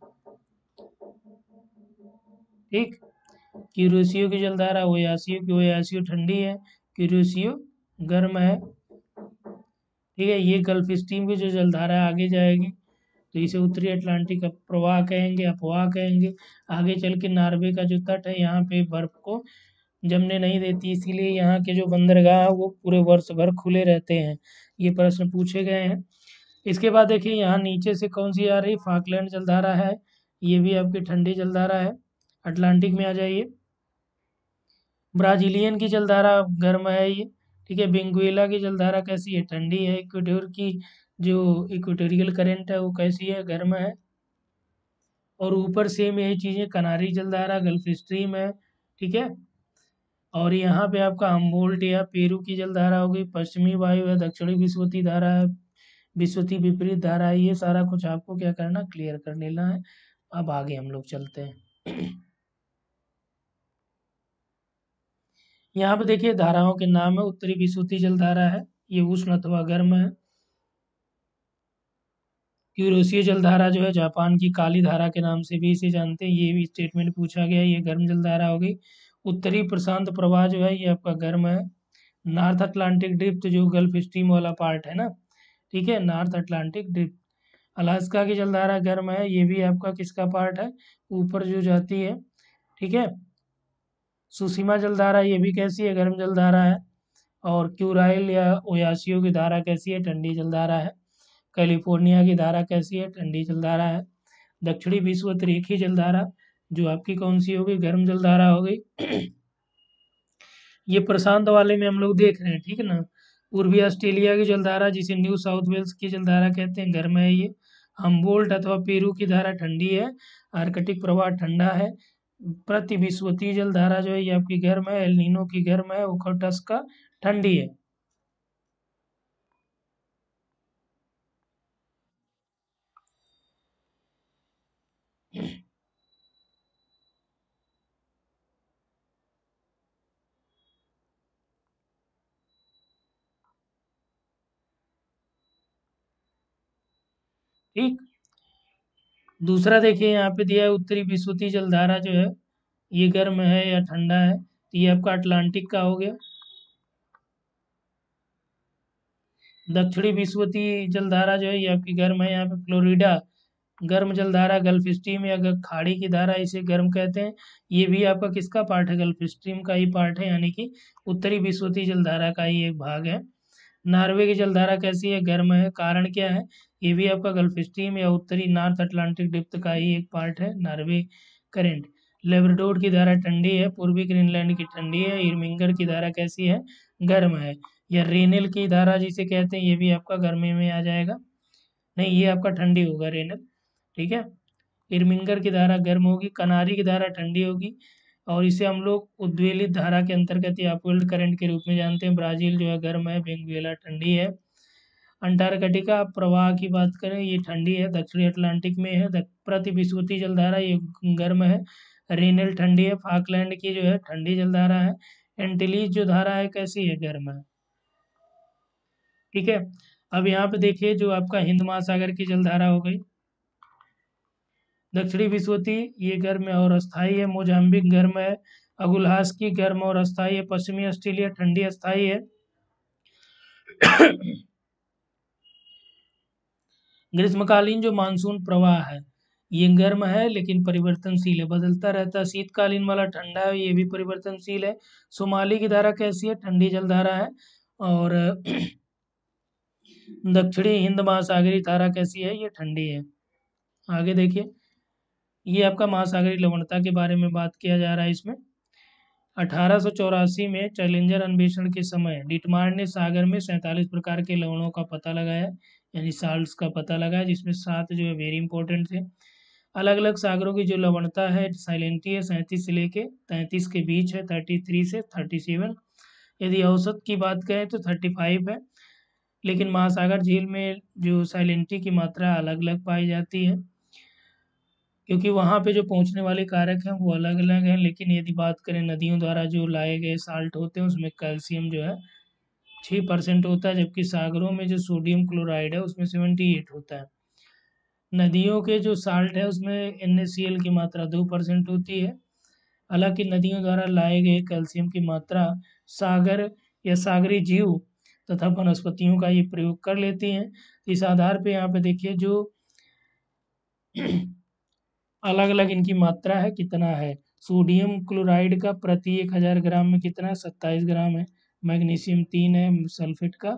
ठीक। क्यूरोसियो की जलधारा ओयासियो ठंडी है, क्यूरोसियो गर्म है। ठीक है। ये गल्फ स्ट्रीम की जो जलधारा है आगे जाएगी, तो इसे उत्तरी अटलांटिक का प्रवाह कहेंगे, अपवाह कहेंगे। आगे चल के नॉर्वे का जो तट है, यहाँ पे बर्फ को जमने नहीं देती, इसीलिए यहाँ के जो बंदरगाह है वो पूरे वर्ष भर खुले रहते हैं। ये प्रश्न पूछे गए हैं। इसके बाद देखिए यहाँ नीचे से कौन सी आ रही? फाकलैंड जलधारा है। ये भी आपकी ठंडी जलधारा है। अटलांटिक में आ जाइए। ब्राजीलियन की जलधारा गर्म है ये, ठीक है। बेंगुएला की जलधारा कैसी है, ठंडी है। इक्वेडोर की जो इक्वेटोरियल करंट है वो कैसी है, गर्म है। और ऊपर सेम यही चीज़ें, कनारी जलधारा, गल्फ स्ट्रीम है, ठीक है। और यहाँ पे आपका हम्बोल्ट या पेरू की जलधारा हो गई, पश्चिमी वायु है, दक्षिणी विषुवती धारा है, विषुवती विपरीत धारा है। ये सारा कुछ आपको क्या करना, क्लियर कर लेना है। अब आगे हम लोग चलते हैं। यहाँ पे देखिए धाराओं के नाम है। उत्तरी विषुवती जलधारा है, ये उष्ण अथवा गर्म है। यूरोसीय जलधारा जो है जापान की काली धारा के नाम से भी इसे जानते हैं, ये भी स्टेटमेंट पूछा गया है, ये गर्म जलधारा हो गई। उत्तरी प्रशांत प्रवाह जो है ये आपका गर्म है। नॉर्थ अटलांटिक ड्रिफ्ट जो गल्फ स्ट्रीम वाला पार्ट है ना, ठीक है, नॉर्थ अटलांटिक ड्रिफ्ट। अलास्का की जलधारा गर्म है, ये भी आपका किसका पार्ट है, ऊपर जो जाती है, ठीक है। सुसीमा जलधारा ये भी कैसी है, गर्म जलधारा है। और क्यूराइल या ओयासियो की धारा कैसी है, ठंडी जलधारा है। कैलिफोर्निया की धारा कैसी है, ठंडी जलधारा है। दक्षिणी विषुवत-रेखीय जलधारा जो आपकी कौन सी होगी, गर्म जलधारा हो गई। ये प्रशांत वाले में हम लोग देख रहे हैं, ठीक है ना। पूर्वी ऑस्ट्रेलिया की जलधारा जिसे न्यू साउथ वेल्स की जलधारा कहते हैं, गर्म है ये। हम्बोल्ट अथवा पेरू की धारा ठंडी है। आर्कटिक प्रवाह ठंडा है। प्रति विषुवतीय जलधारा जो है ये आपकी गर्म है। एल नीनो की गर्म है। ओखोटस्का ठंडी है। ठीक। दूसरा देखिए यहाँ पे दिया है, उत्तरी विषुवतीय जलधारा जो है ये गर्म है या ठंडा है, तो ये आपका अटलांटिक का हो गया। दक्षिणी विषुवतीय जलधारा जो है ये आपकी गर्म है, यहाँ पे फ्लोरिडा गर्म जलधारा, गल्फ स्ट्रीम या खाड़ी की धारा इसे गर्म कहते हैं। ये भी आपका किसका पार्ट है, गल्फ स्ट्रीम का ही पार्ट है, यानी कि उत्तरी विषुवतीय जलधारा का ही एक भाग है। नॉर्वे की जलधारा कैसी है, गर्म है। कारण क्या है, ये भी आपका गल्फ स्ट्रीम या उत्तरी नॉर्थ अटलांटिक ड्रिफ्ट का ही एक पार्ट है, नॉर्वे करंट। लेब्राडोर की धारा ठंडी है। पूर्वी ग्रीनलैंड की ठंडी है। इरमिंगर की धारा कैसी है, गर्म है। या रेनेल की धारा जिसे कहते हैं, ये भी आपका गर्मी में आ जाएगा। नहीं, ये आपका ठंडी होगा रेनेल, ठीक है। इरमिंगर की धारा गर्म होगी। कनारी की धारा ठंडी होगी। और इसे हम लोग उद्वेलित धारा के अंतर्गत या अपवर्ड करंट के रूप में जानते हैं। ब्राजील जो है गर्म है। वेनेजुएला ठंडी है। अंटार्कटिका प्रवाह की बात करें, ये ठंडी है, दक्षिणी अटलांटिक में है। प्रति विषुवतीय जलधारा ये गर्म है। रेनेल ठंडी है। फाकलैंड की जो है ठंडी जलधारा है। एंटिलीज जो धारा है कैसी है, गर्म है, ठीक है। अब यहाँ पे देखिए जो आपका हिंद महासागर की जलधारा हो गई, दक्षिणी विषुवती ये गर्म और अस्थाई है। मोजाम्बिक गर्म है। अगुलहास की गर्म और अस्थाई है। पश्चिमी ऑस्ट्रेलिया ठंडी अस्थाई है। ग्रीष्मकालीन जो मानसून प्रवाह है ये गर्म है लेकिन परिवर्तनशील है, बदलता रहता है। शीतकालीन वाला ठंडा है, ये भी परिवर्तनशील है। सोमाली की धारा कैसी है, ठंडी जलधारा है। और दक्षिणी हिंद महासागरीय धारा कैसी है, ये ठंडी है। आगे देखिए, ये आपका महासागरीय लवणता के बारे में बात किया जा रहा है इसमें। 1884 में चैलेंजर अन्वेषण के समय डिटमार ने सागर में 47 प्रकार के लवणों का पता लगाया, यानी साल्ट्स का पता लगाया, जिसमें 7 जो है वेरी इंपॉर्टेंट थे। अलग अलग सागरों की जो लवणता है साइलेंटी है 37 से लेके 33 के बीच है, 33 से 37। यदि औसत की बात करें तो 35 है। लेकिन महासागर झील में जो साइलेंटी की मात्रा अलग अलग पाई जाती है, क्योंकि वहाँ पे जो पहुँचने वाले कारक हैं वो अलग अलग हैं। लेकिन यदि बात करें नदियों द्वारा जो लाए गए साल्ट होते हैं उसमें कैल्शियम जो है 6% होता है, जबकि सागरों में जो सोडियम क्लोराइड है उसमें 78 होता है। नदियों के जो साल्ट है उसमें NaCl की मात्रा 2% होती है। हालांकि नदियों द्वारा लाए गए कैल्शियम की मात्रा सागर या सागरी जीव तथा वनस्पतियों का ये प्रयोग कर लेती हैं। इस आधार पे यहाँ पे देखिए जो अलग अलग इनकी मात्रा है कितना है। सोडियम क्लोराइड का प्रति 1000 ग्राम में कितना है, 27 ग्राम है। मैग्नीशियम 3 है। सल्फेट का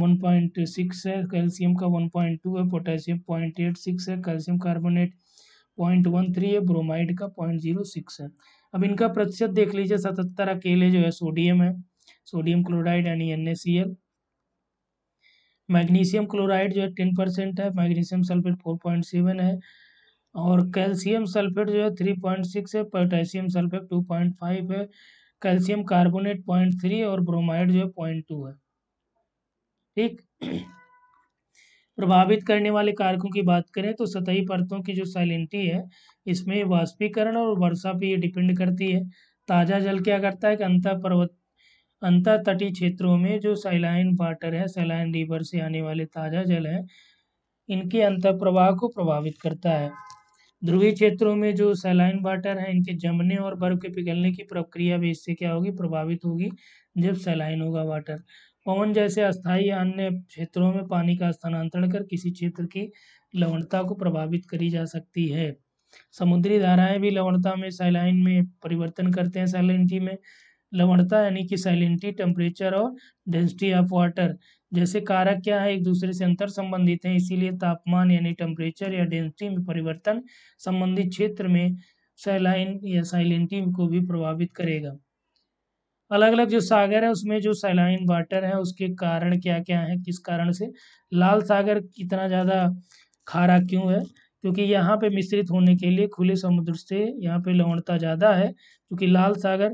1.6 है। कैल्शियम का 1.2 है। पोटेशियम 0.86 है। कैल्शियम कार्बोनेट 0.13 है, ब्रोमाइड का 0.06 है। अब इनका प्रतिशत देख लीजिए, 77 अकेले जो है सोडियम है, सोडियम क्लोराइड यानी NaCl। मैग्नीशियम क्लोराइड जो है 10% है, मैग्नीशियम सल्फेट 4.7 है, और कैल्शियम सल्फेट जो है 3.6 है, पोटेशियम सल्फेट 2.5 है, कैल्शियम कार्बोनेट 0.3 और ब्रोमाइड जो है 0.2 है। ठीक। प्रभावित करने वाले कारकों की बात करें तो सतही परतों की जो सैलिनिटी है, इसमें वाष्पीकरण और वर्षा पे ये डिपेंड करती है। ताज़ा जल क्या करता है कि अंतर तटीय क्षेत्रों में जो सैलाइन वाटर है, सैलाइन रिवर से आने वाले ताज़ा जल है, इनके अंतर प्रवाह को प्रभावित करता है। ध्रुवीय क्षेत्रों में जो सैलाइन वाटर है, इनके जमने और बर्फ के पिघलने की प्रक्रिया भी इससे क्या होगी, प्रभावित होगी जब सैलाइन होगा वाटर। पवन जैसे अस्थायी अन्य क्षेत्रों में पानी का स्थानांतरण कर किसी क्षेत्र की लवणता को प्रभावित करी जा सकती है। समुद्री धाराएं भी लवणता में सैलाइन में परिवर्तन करते हैं। सैलिनिटी में लवणता यानी कि सैलिनिटी, टेम्परेचर और डेंसिटी ऑफ वाटर जैसे कारक क्या है, एक दूसरे से अंतर संबंधित हैं। इसीलिए तापमान यानी टेम्परेचर या डेंसिटी में परिवर्तन संबंधित क्षेत्र में सैलाइन या सैलिनिटी को भी प्रभावित करेगा। अलग अलग जो सागर है उसमें जो सैलाइन वाटर है उसके कारण क्या क्या है, किस कारण से लाल सागर इतना ज़्यादा खारा क्यों है, क्योंकि यहाँ पे मिश्रित होने के लिए खुले समुद्र से यहाँ पे लवणता ज़्यादा है, क्योंकि लाल सागर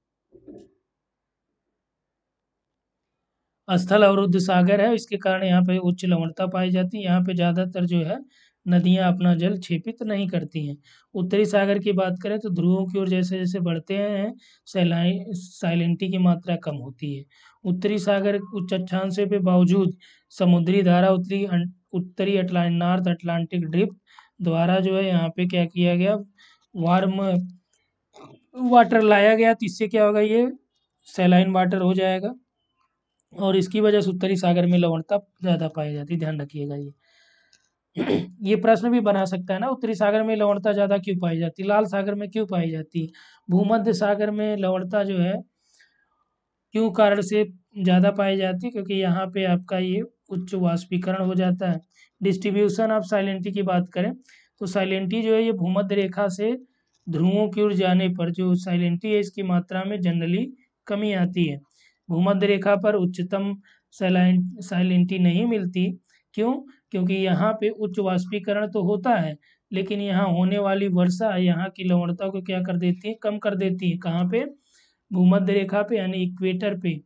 स्थल अवरुद्ध सागर है, इसके कारण यहाँ पे उच्च लवणता पाई जाती है। यहाँ पे ज़्यादातर जो है नदियाँ अपना जल क्षेपित नहीं करती हैं। उत्तरी सागर की बात करें तो ध्रुवों की ओर जैसे जैसे बढ़ते हैं सैलिनिटी की मात्रा कम होती है। उत्तरी सागर उच्च अक्षांश के बावजूद समुद्री धारा उत्तरी नॉर्थ अटलांटिक ड्रिफ्ट द्वारा जो है यहाँ पे क्या किया गया, वार्म वाटर लाया गया, तो इससे क्या होगा, ये सैलाइन वाटर हो जाएगा और इसकी वजह से उत्तरी सागर में लवणता ज़्यादा पाई जाती है। ध्यान रखिएगा ये प्रश्न भी बना सकता है ना, उत्तरी सागर में लवणता ज़्यादा क्यों पाई जाती है, लाल सागर में क्यों पाई जाती है। भूमध्य सागर में लवणता जो है क्यों कारण से ज़्यादा पाई जाती है, क्योंकि यहाँ पे आपका ये उच्च वाष्पीकरण हो जाता है। डिस्ट्रीब्यूशन ऑफ साइलेंटी की बात करें तो साइलेंटी जो है ये भूमध्य रेखा से ध्रुवों की ओर जाने पर जो साइलेंटी है इसकी मात्रा में जनरली कमी आती है। भूमध्य रेखा पर उच्चतम साइलेंटी नहीं मिलती। क्यों? क्योंकि यहाँ पे उच्च वाष्पीकरण तो होता है, लेकिन यहाँ होने वाली वर्षा यहाँ की लवणता को क्या कर देती है, कम कर देती है। कहाँ पे? भूमध्य रेखा पे यानी इक्वेटर पे।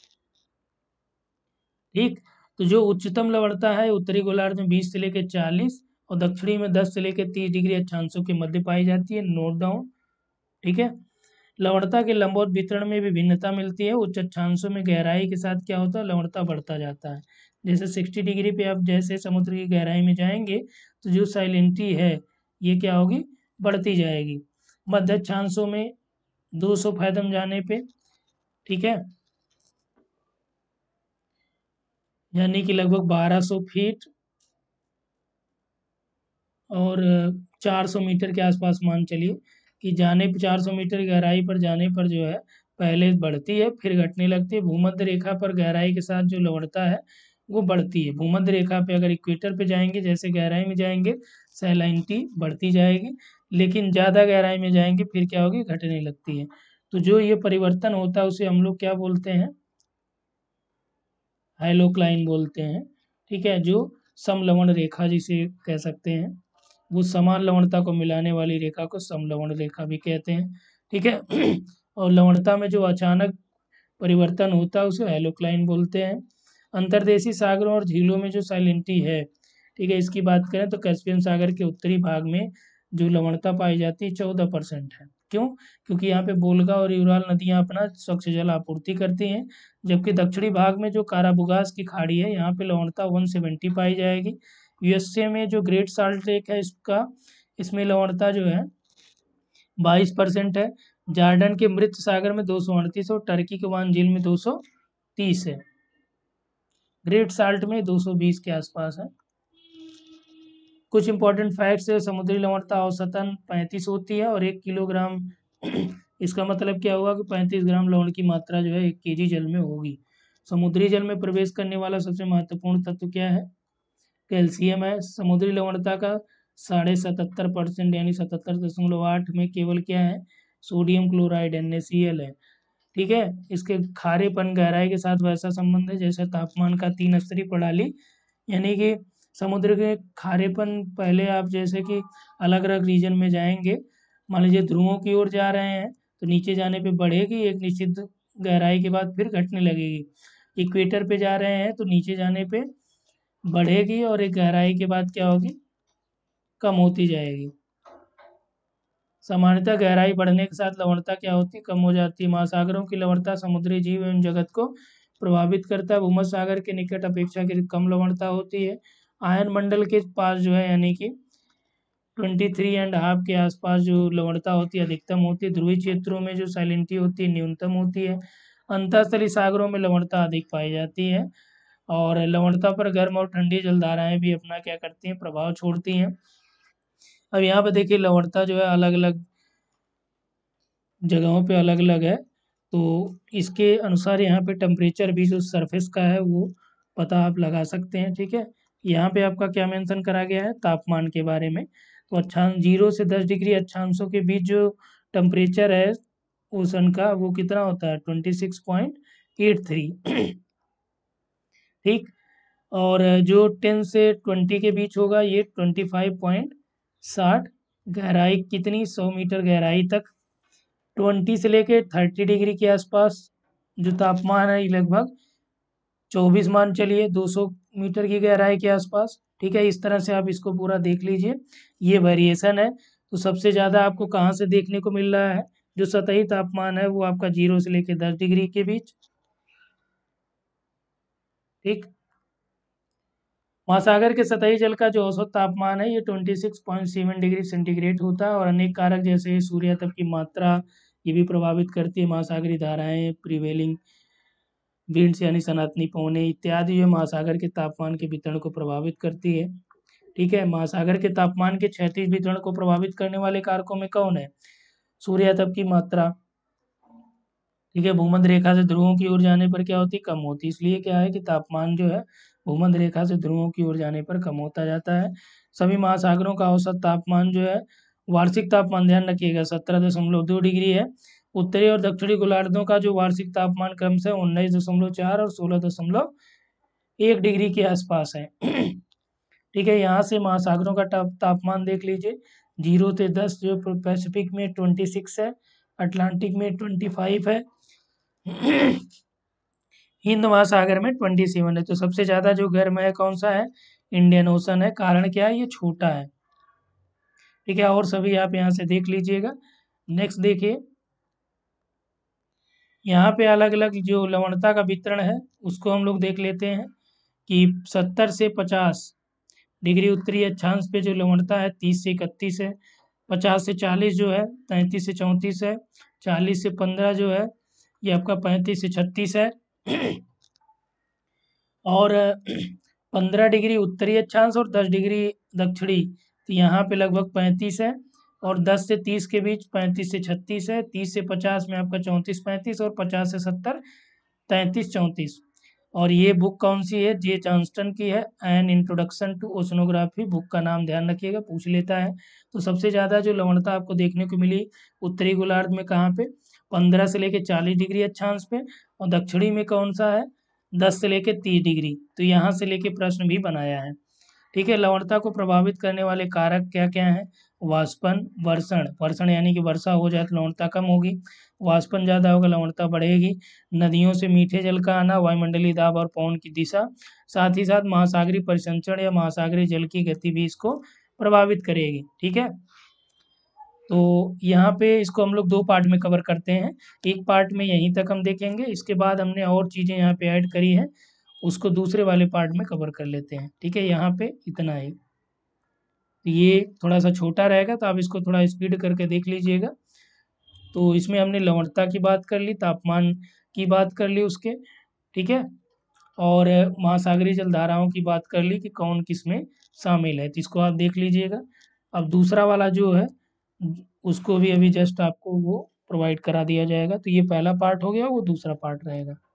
ठीक। तो जो उच्चतम लवणता है उत्तरी गोलार्ध में 20 से लेकर 40 और दक्षिणी में 10 से लेकर 30 डिग्री अक्षांशों के मध्य पाई जाती है। Note down. ठीक है। लवणता के लंबवत वितरण में भी भिन्नता मिलती है। उच्च अक्षांशों में गहराई के साथ क्या होता है, लवणता बढ़ता जाता है। जैसे 60 डिग्री पे आप जैसे समुद्र की गहराई में जाएंगे तो जो साइलेंटी है ये क्या होगी, बढ़ती जाएगी। मध्य अक्षांशों में 200 फैथम जाने पे, ठीक है, यानी कि लगभग 1200 फीट और 400 मीटर के आसपास मान चलिए कि जाने पर 400 मीटर गहराई पर जाने पर जो है पहले बढ़ती है फिर घटने लगती है। भूमध्य रेखा पर गहराई के साथ जो लवणता है वो बढ़ती है। भूमध्य रेखा पे अगर इक्वेटर पे जाएंगे, जैसे गहराई में जाएंगे सैलिनिटी बढ़ती जाएगी, लेकिन ज़्यादा गहराई में जाएंगे फिर क्या होगी, घटने लगती है। तो जो ये परिवर्तन होता है उसे हम लोग क्या बोलते हैं, हाइलोक्लाइन बोलते हैं। ठीक है। जो समलवण रेखा जिसे कह सकते हैं, वो समान लवणता को मिलाने वाली रेखा को समलवण रेखा भी कहते हैं। ठीक है। और लवणता में जो अचानक परिवर्तन होता है उसे हाइलोक्लाइन बोलते हैं। अंतर्देशीय सागरों और झीलों में जो साइलेंटी है, ठीक है, इसकी बात करें तो कैस्पियन सागर के उत्तरी भाग में जो लवणता पाई जाती है 14% है। क्यों? क्योंकि यहाँ पे बोल्गा और यूराल नदियाँ अपना स्वच्छ जल आपूर्ति करती हैं, जबकि दक्षिणी भाग में जो काराबुगास की खाड़ी है यहाँ पे लवणता 170 पाई जाएगी। यूएसए में जो ग्रेट साल्ट लेक है इसमें लवणता जो है 22% है। जॉर्डन के मृत सागर में 238 और टर्की के वान झील में 230 है। ग्रेट साल्ट में 220 के आसपास है। कुछ इंपॉर्टेंट फैक्ट्स है, समुद्री लवणता औसतन 35 होती है और 1 किलोग्राम इसका मतलब क्या हुआ कि 35 ग्राम लवण की मात्रा जो है 1 केजी जल में होगी। समुद्री जल में प्रवेश करने वाला सबसे महत्वपूर्ण तत्व क्या है, कैल्शियम है। समुद्री लवणता का 77% यानी 77.8 में केवल क्या है, सोडियम क्लोराइड NaCl है। ठीक है, इसके खारेपन गहराई के साथ वैसा संबंध है जैसे तापमान का 3 स्तरीय प्रणाली, यानी कि समुद्र के खारेपन पहले आप जैसे कि अलग अलग रीजन में जाएंगे, मान लीजिए ध्रुवों की ओर जा रहे हैं तो नीचे जाने पे बढ़ेगी, एक निश्चित गहराई के बाद फिर घटने लगेगी। इक्वेटर पे जा रहे हैं तो नीचे जाने पे बढ़ेगी और एक गहराई के बाद क्या होगी, कम होती जाएगी। सामान्यतः गहराई बढ़ने के साथ लवणता क्या होती है, कम हो जाती है। महासागरों की लवणता समुद्री जीव एवं जगत को प्रभावित करता है। भूमध्य सागर के निकट अपेक्षाकृत कम लवणता होती है। आयन मंडल के पास जो है यानी कि 23.5 के आसपास जो लवणता होती है अधिकतम होती है। ध्रुवीय क्षेत्रों में जो सैलिनिटी होती है न्यूनतम होती है। अंतःस्थलीय सागरों में लवणता अधिक पाई जाती है। और लवणता पर गर्म और ठंडी जलधाराएं भी अपना क्या करती हैं, प्रभाव छोड़ती हैं। अब यहाँ पे देखिए लवणता जो है अलग अलग जगहों पे अलग अलग है, तो इसके अनुसार यहाँ पे टेम्परेचर भी जो सरफेस का है वो पता आप लगा सकते हैं। ठीक है, यहाँ पे आपका क्या मेंशन करा गया है, तापमान के बारे में। तो अक्षांश 0 से 10 डिग्री अक्षांशों के बीच जो टेम्परेचर है ओशन का वो कितना होता है, 26.83। ठीक, और जो 10 से 20 के बीच होगा ये 25.60। गहराई कितनी, 100 मीटर गहराई तक। 20 से लेके 30 डिग्री के आसपास जो तापमान है लगभग 24 मान चलिए, 200 मीटर की गहराई के आसपास। ठीक है, इस तरह से आप इसको पूरा देख लीजिए, ये वेरिएशन है। तो सबसे ज़्यादा आपको कहाँ से देखने को मिल रहा है, जो सतही तापमान है वो आपका 0 से लेके 10 डिग्री के बीच। ठीक, महासागर के सतही जल का जो औसत तापमान है ये 26.7 डिग्री सेंटीग्रेड होता है। और अनेक कारक जैसे सूर्य तप की मात्रा ये भी प्रभावित करती है। महासागरीय धाराएं, प्रिवेलिंग विंड्स यानी सनातनी पवनें इत्यादि जो महासागर के तापमान के वितरण को प्रभावित करती है। ठीक है, महासागर के तापमान के क्षैतिज वितरण को प्रभावित करने वाले कारकों में कौन है, सूर्य तप की मात्रा। ठीक है, भूमध्य रेखा से ध्रुवों की ओर जाने पर क्या होती, कम होती। इसलिए क्या है कि तापमान जो है भूमध्य रेखा से ध्रुवों की ओर जाने पर कम होता जाता है। सभी महासागरों का औसत तापमान जो है, वार्षिक तापमान ध्यान रखिएगा 17.2 डिग्री है। उत्तरी और दक्षिणी गोलार्धों का जो वार्षिक तापमान क्रमशः 19.4 और 16.1 डिग्री के आसपास है। ठीक है, यहाँ से महासागरों का तापमान देख लीजिए, 0 से 10 जो पैसिफिक में 26 है, अटलांटिक में 25 है, हिंद महासागर में 27 है। तो सबसे ज़्यादा जो गर्म है कौन सा है, इंडियन ओशन है। कारण क्या है, ये छोटा है। ठीक है, और सभी आप यहाँ से देख लीजिएगा। नेक्स्ट देखिए, यहाँ पे अलग अलग जो लवणता का वितरण है उसको हम लोग देख लेते हैं कि 70 से 50 डिग्री उत्तरी अक्षांश पे जो लवणता है 30 से 31 है। 50 से 40 जो है 33 से 34 है। 40 से 15 जो है ये आपका 35 से 36 है। और 15 डिग्री उत्तरी अक्षांश और 10 डिग्री दक्षिणी, तो यहाँ पे लगभग 35 है। और 10 से 30 के बीच 35 से 36 है। 30 से 50 में आपका 34-35 और 50 से 70 33-34। और ये बुक कौन सी है, जे जॉन्स्टन की है, an introduction to oceanography. Book का नाम ध्यान रखिएगा, पूछ लेता है। तो सबसे ज़्यादा जो लवणता आपको देखने को मिली उत्तरी गोलार्ध में कहाँ पे, 15 से लेकर 40 डिग्री अक्षांश पे। और दक्षिणी में कौन सा है, 10 से लेकर 30 डिग्री। तो यहाँ से लेके प्रश्न भी बनाया है। ठीक है, लवणता को प्रभावित करने वाले कारक क्या क्या हैं, वाष्पन, वर्षण। वर्षण यानी कि वर्षा हो जाए तो लवणता कम होगी, वाष्पन ज़्यादा होगा लवणता बढ़ेगी। नदियों से मीठे जल का आना, वायुमंडलीय दाब और पवन की दिशा, साथ ही साथ महासागरीय परिसंचरण या महासागरीय जल की गति भी इसको प्रभावित करेगी। ठीक है, तो यहाँ पे इसको हम लोग 2 पार्ट में कवर करते हैं। एक पार्ट में यहीं तक हम देखेंगे, इसके बाद हमने और चीज़ें यहाँ पे ऐड करी हैं, उसको दूसरे वाले पार्ट में कवर कर लेते हैं। ठीक है, यहाँ पे इतना ही। तो ये थोड़ा सा छोटा रहेगा तो आप इसको थोड़ा स्पीड करके देख लीजिएगा। तो इसमें हमने लवणता की बात कर ली, तापमान की बात कर ली उसके, ठीक है, और महासागरीय जलधाराओं की बात कर ली कि कौन किस में शामिल है। तो इसको आप देख लीजिएगा। अब दूसरा वाला जो है उसको भी अभी जस्ट आपको वो प्रोवाइड करा दिया जाएगा। तो ये पहला पार्ट हो गया, वो दूसरा पार्ट रहेगा।